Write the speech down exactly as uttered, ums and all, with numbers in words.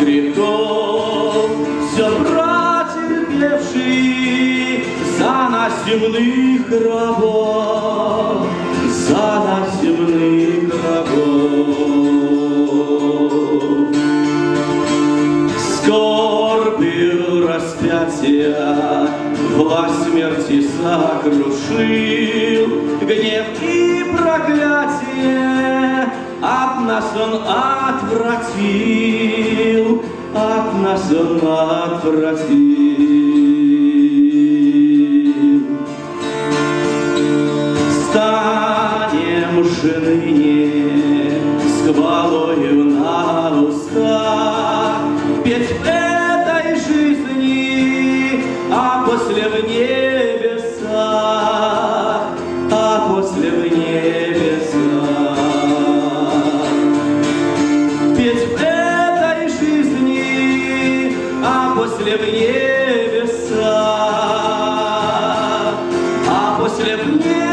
грехов, все протерпевший за нас земных рабов, за нас земных рабов. Скорбью распятия власть смерти сокрушил, гнев и проклятие от нас он отвратил, от нас он отвратил. Станем же ныне с хвалою на устах петь в этой жизни, а после в небесах, а после в небесах. Петь в этой жизни, а после в небесах, а после в небесах.